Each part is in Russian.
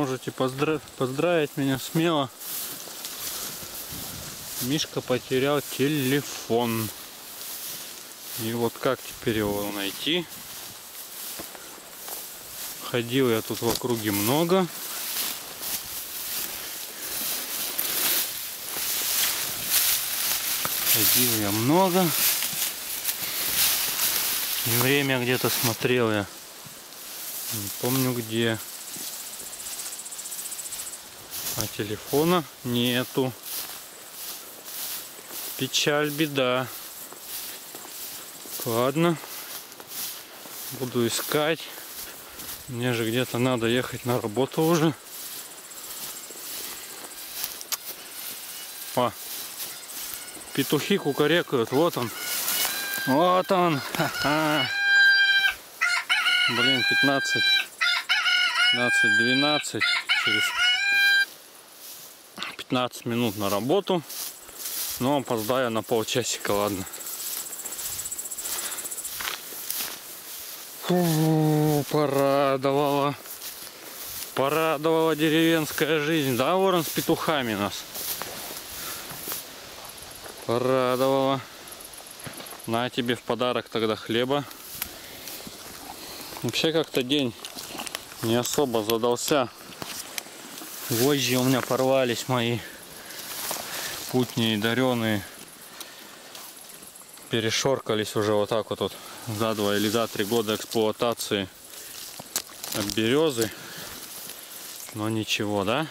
Можете поздравить меня смело. Мишка потерял телефон. И вот как теперь его найти? Ходил я тут в округе много. Ходил я много. И время где-то смотрел я. Не помню где. А телефона нету. Печаль, беда. Ладно. Буду искать. Мне же где-то надо ехать на работу уже. О, петухи кукарекают. Вот он. Вот он. Ха-ха. Блин, 12. Через 15 минут на работу. Но опоздаю на полчасика, ладно. Фу, порадовала. Порадовала деревенская жизнь. Да, ворон с петухами нас. Порадовала. На тебе в подарок тогда хлеба. Вообще как-то день не особо задался. Вожжи у меня порвались мои. Путние, дареные. Перешоркались уже вот так вот за 2 или за 3 года эксплуатации от березы. Но ничего, да?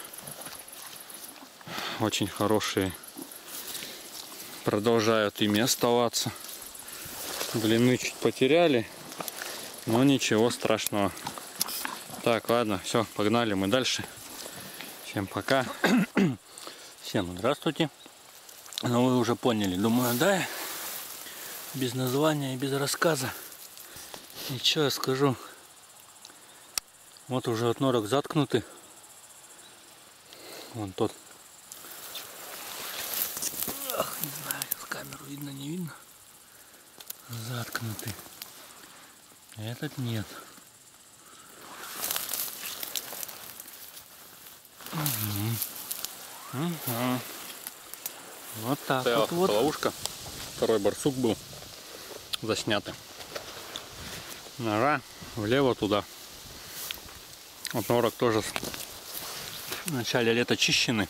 Очень хорошие. Продолжают ими оставаться. Длины чуть потеряли. Но ничего страшного. Так, ладно, все, погнали мы дальше. Всем пока. Всем здравствуйте. Ну, вы уже поняли, думаю, да? Без названия и без рассказа. Ничего я скажу. Вот уже от норок заткнуты. Вон тот. Ах, не знаю, с камеру видно, не видно. Заткнуты. Этот нет. Угу. Угу. Вот так вот. Ловушка. Второй барсук был заснятый. Нора влево туда. Вот норок тоже в начале лета чищены.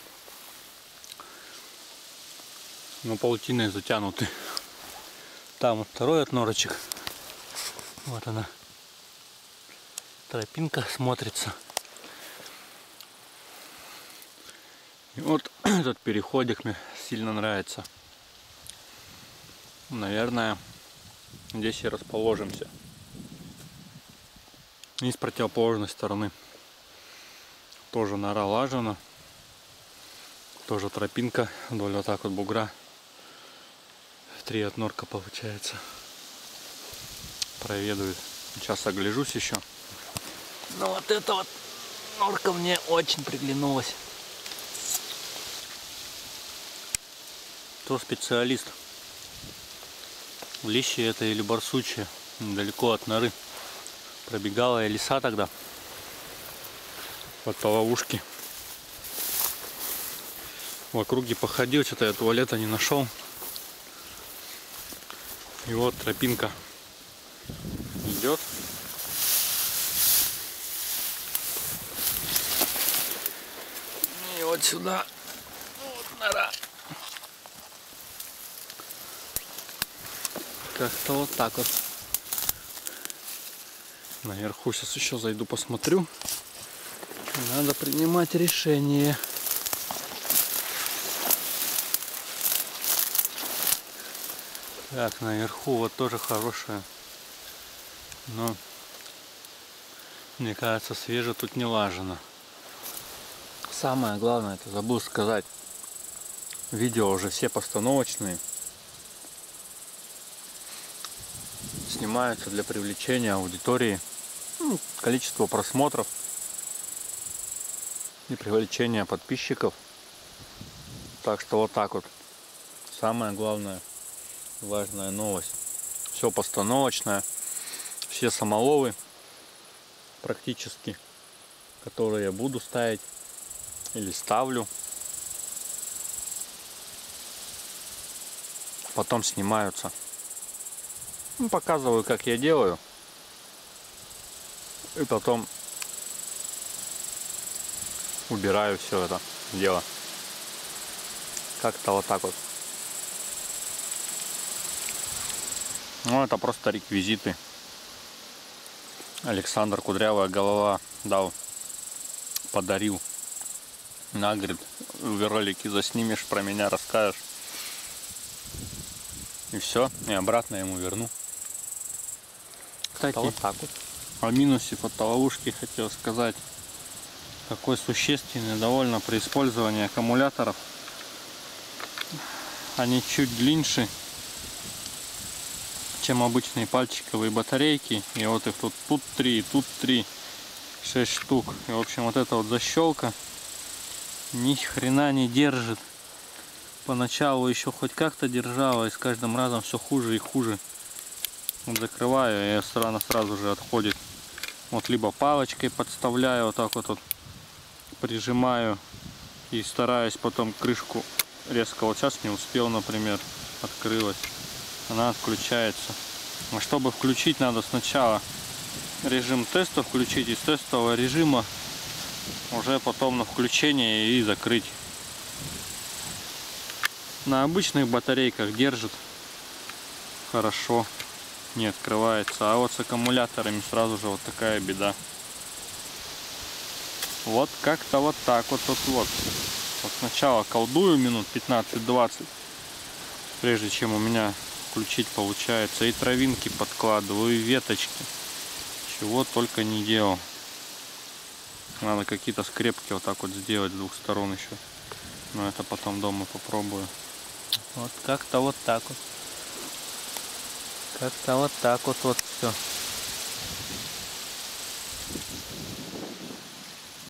Но паутиной затянуты. Там вот второй от норочек. Вот она. Тропинка смотрится. И вот этот переходик мне сильно нравится. Наверное, здесь и расположимся. И с противоположной стороны тоже нора лажена. Тоже тропинка вдоль вот так вот бугра. 3 от норка получается. Проведаю. Сейчас огляжусь еще. Но вот эта вот норка мне очень приглянулась. Кто специалист? Лещи это или барсучья? Недалеко от норы. Пробегала я лиса тогда. Вот по ловушке. В округе походил, что-то я туалета не нашел. И вот тропинка идет. И вот сюда. Вот нора. Как-то вот так вот. Наверху сейчас еще зайду, посмотрю. Надо принимать решение. Так, наверху вот тоже хорошая. Но мне кажется, свеже тут не лажено. Самое главное, это забыл сказать. Видео уже все постановочные. Снимаются для привлечения аудитории. Количество просмотров. И привлечения подписчиков. Так что вот так вот. Самое главное. Важная новость. Все постановочное. Все самоловы практически. которые я буду ставить или ставлю. Потом снимаются. Ну, показываю, как я делаю. И потом убираю все это дело. Как-то вот так вот. Ну, это просто реквизиты. Александр Кудрявая Голова дал, подарил. На, говорит, в ролике заснимешь, про меня расскажешь. И все, и обратно ему верну. Кстати, вот так вот. О минусе фотоловушки хотел сказать. Какой существенный довольно при использовании аккумуляторов. Они чуть длиннее, чем обычные пальчиковые батарейки. И вот их тут 3, тут 3, 6 штук. И в общем вот эта вот защелка ни хрена не держит. Поначалу еще хоть как-то держала, и с каждым разом все хуже и хуже. Вот закрываю, и она сразу же отходит. Вот либо палочкой подставляю, вот так вот прижимаю и стараюсь потом крышку резко. Вот сейчас не успел, например, открылась. Она отключается. А чтобы включить, надо сначала режим теста включить, из тестового режима уже потом на включение и закрыть. На обычных батарейках держит хорошо, не открывается, а вот с аккумуляторами сразу же вот такая беда. Вот как-то вот так вот тут вот. Вот сначала колдую минут 15-20, прежде чем у меня включить получается. И травинки подкладываю, и веточки. Чего только не делал. Надо какие-то скрепки вот так вот сделать с двух сторон еще. Но это потом дома попробую. Вот как-то вот так вот. Как-то вот так вот все.